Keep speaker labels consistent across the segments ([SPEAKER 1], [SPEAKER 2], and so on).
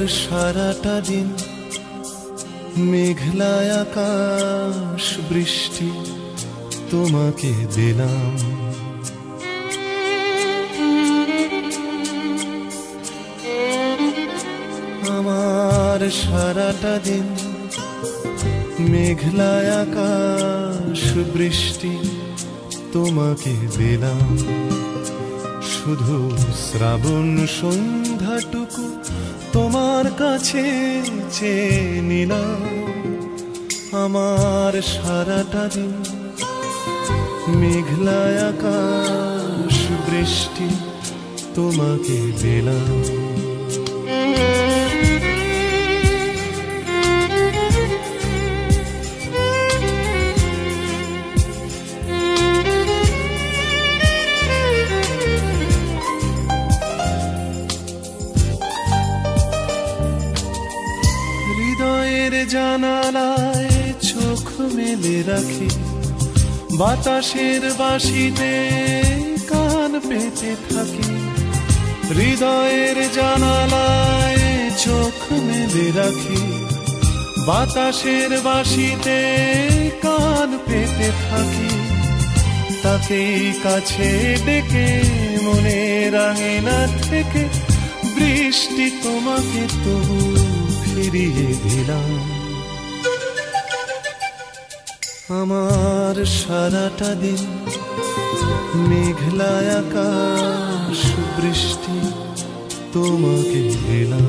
[SPEAKER 1] সারাটা দিন মেঘলা আকাশ বৃষ্টি তোমাকে দিলাম। আমার সারাটা দিন মেঘলা আকাশ বৃষ্টি তোমাকে দিলাম। শুধু শ্রাবণ সন্ধ্যাটুকু তোমার কাছে চেয়ে নিলাম। আমার সারাটা দিন মেঘলা আকাশ বৃষ্টি তোমাকে দিলাম। জানালায় চোখ মেলে রাখি, বাতাসের বাঁশিতে কান পেতে থাকি। হৃদয়ের জানালায় চোখ মেলে রাখি, বাতাসের বাঁশিতে কান পেতে থাকি। তাকেই কাছে ডেকে মনের আঙিনা থেকে বৃষ্টি তোমাকে তবু ফিরিয়ে দিলাম। আমার সারাটা দিন মেঘলা আকাশ বৃষ্টি তোমাকে দিলাম।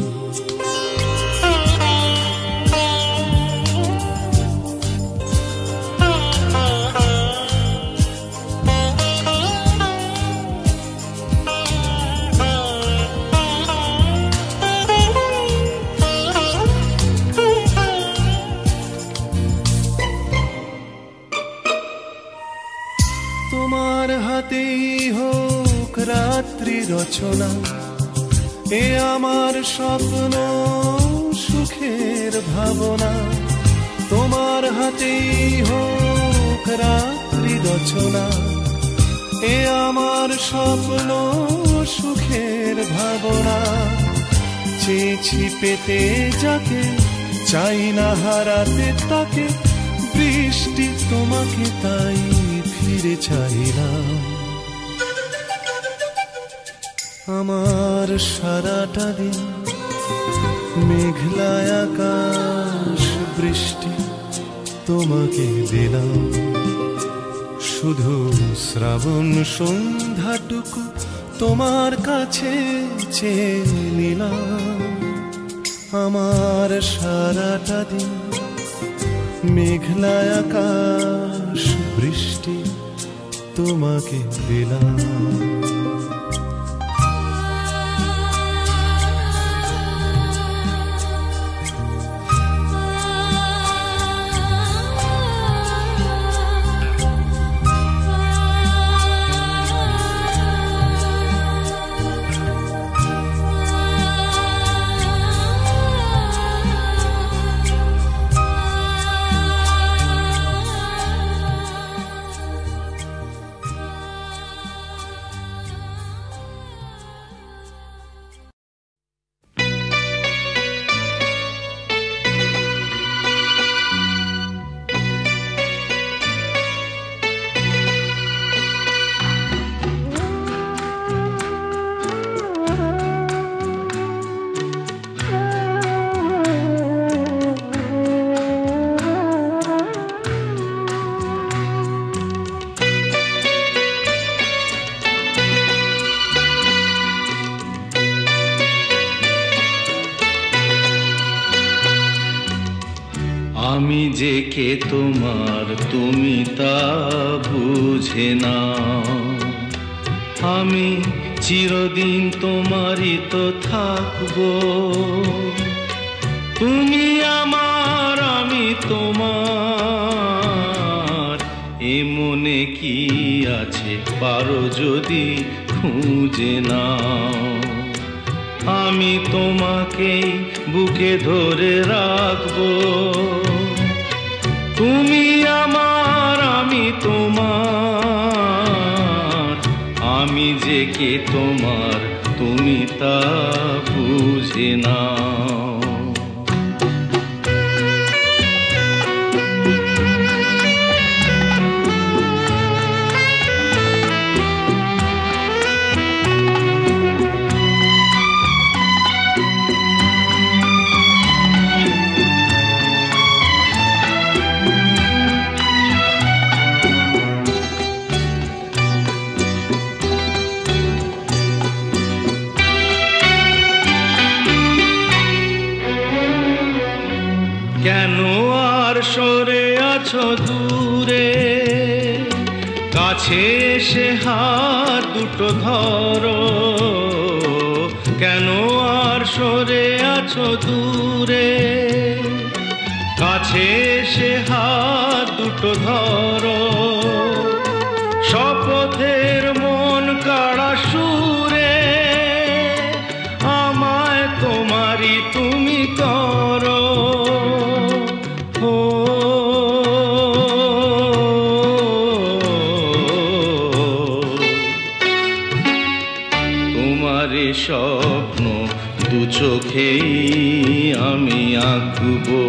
[SPEAKER 1] তোমার হাতেই হোক রাত্রি রচনা, এ আমার স্বপ্ন সুখের ভাবনা। তোমার হাতেই হোক রাত্রি রচনা, এ আমার স্বপ্ন সুখের ভাবনা। চেয়েছি পেতে যাকে, চাই না হারাতে তাকে, বৃষ্টি তোমাকে তাই ফিরে চাইলাম। আমার সারাটা দিন মেঘলা আকাশ বৃষ্টি তোমাকে দিলাম। শুধু শ্রাবণ সন্ধ্যাটুকু তোমার কাছে চেয়ে নিলাম। আমার সারাটা দিন মেঘলা আকাশ বৃষ্টি তোমাকে দিলাম।
[SPEAKER 2] আমি যে কে তোমার তুমি তা বুঝে নাও। আমি চিরদিন তোমারই তো থাকবো। তুমি আমার আমি তোমার, এ মনে কি আছে পারো যদি খুঁজে নাও। আমি তোমাকেই বুকে ধরে রাখবো। তুমি আমার আমি তোমার, আমি যে কে তোমার তুমি তা বুঝে নাও। কেন আর সরে আছো দূরে, কাছে এসে হাত দুটো ধরো। কেন আর সরে আছো দূরে, কাছে এসে হাত দুটো ধরো। শপথের মন কাড়া সুরে আমায় তোমারই তুমি করো। তোমারে স্বপ্ন দু চোখেই আমি আঁকবো,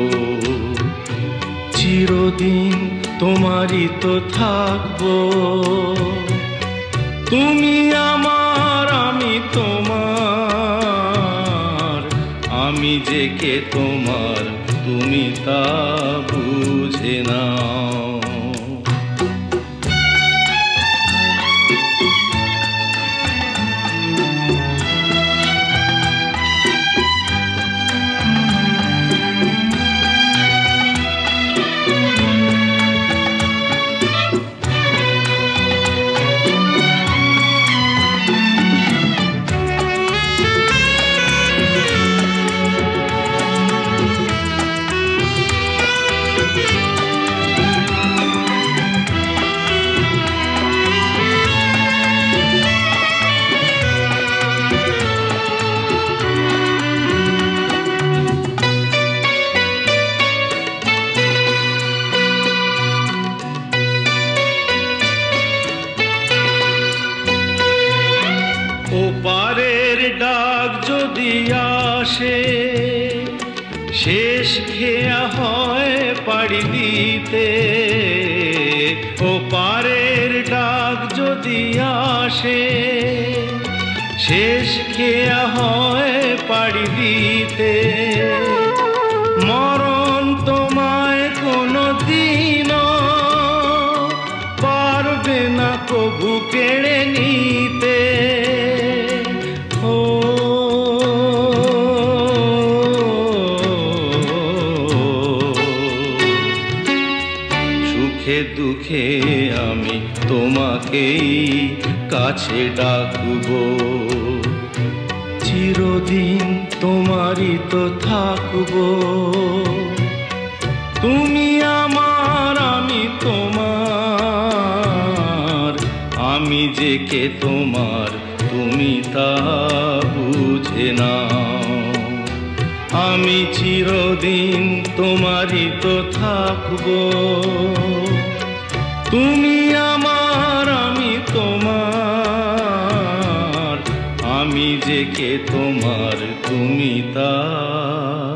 [SPEAKER 2] চিরদিন তোমারই তো থাকবো। তুমি আমার আমি তোমার, আমি যে কে তোমার তুমি তা বুঝে নাও। ওপারের ডাক যদি আসে, শেষ খেয়া হয় পাড়ি দিতে। ওপারের ডাক যদি আসে, শেষ খেয়া হয় পাড়ি দিতে। মরণ তোমায় কোনো দিনও পারবে না কবু কেড়ে নিতে। সুখে দুঃখে আমি তোমাকেই কাছে ডাকবো, চিরদিন তোমারই তো থাকবো। তুমি আমার আমি তোমার, আমি যে কে তোমার তুমি তা বুঝে নাও। আমি চিরদিন তোমারই তো থাকবো। তুমি আমার আমি তোমার, আমি যে কে তোমার তুমি তা